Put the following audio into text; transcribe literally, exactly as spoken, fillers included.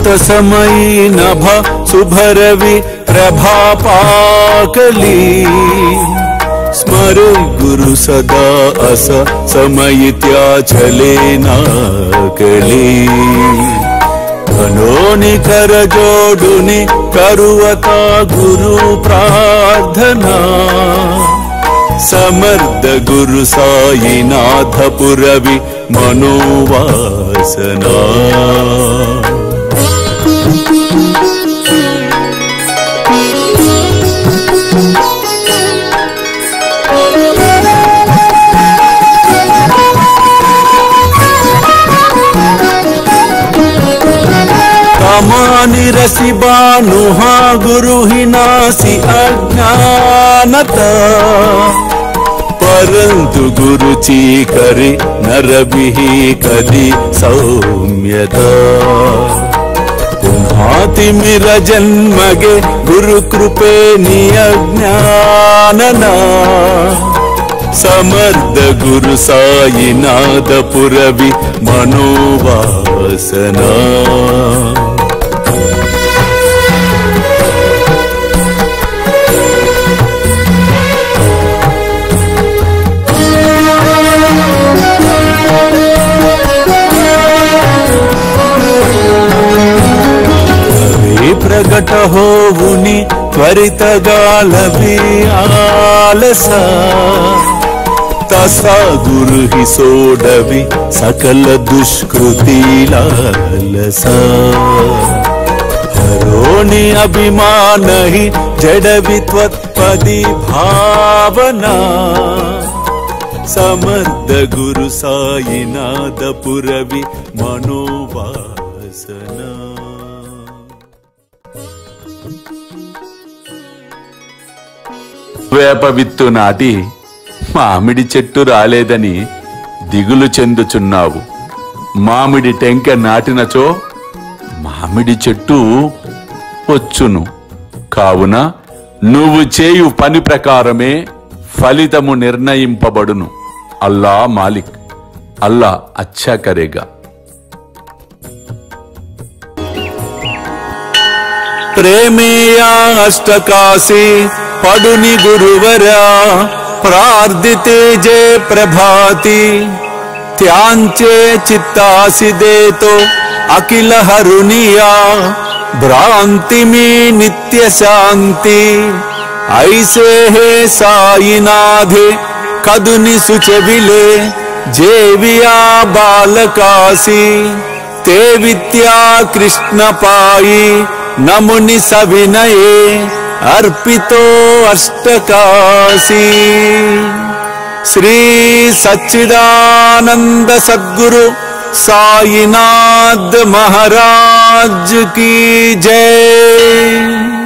अमृत समयी नभ शुभरवि प्रभापाकली स्मरे गुरु सदा अस समयित्या चले नाकली धनोनि कर जोडुनि करुवता गुरु प्रार्थना समर्थ गुरु साईनाथ पुरवि मनोवासना तमानि रसि बानुहा गुरु हिनासि अज्ञानता परंतु गुरु चीकरि नरबिहि कदि सौम्यता पुंहाति मिर जन्मगे गुरु कृपे नियज्ञानना समर्थ गुरु साईनाथ पुरवि मनोवासना प्रगट होवुनि त्वरित गालभि आलसा तसा गुरु ही सोडवि सकल दुष्कृति लालसा हरोनि अभिमान ही जडवि त्वत्पदि भावना समर्थ गुरु साईनाथ पुरवि मनोवासना వేప విత్తు నాటి మామిడి చెట్టు రాలేదని దిగులు చెందుచున్నావు. మామిడి టెంక నాటినచో మామిడి చెట్టు వచ్చును. కావున నువ్వు చేయు పని ప్రకారమే ఫలితము నిర్ణయింపబడును. అల్లా మాలిక్, అల్లా అచ్చా కరేగా. ప్రేమేయా అష్టకాశి पडुनि गुरुवरा प्रार्थिते जय प्रभाति त्यांचे चित्तासि देतो अखिल हरुनिया भ्रांति में नित्य शांति ऐसे है साईनाथे कदुनि सुचविले जेविया बालकासी ते विद्या कृष्ण पाई नमुनि सविनये अर्पितो अष्टकाशी श्री सच्चिदानंद सद्गुरु साईनाथ महाराज की जय।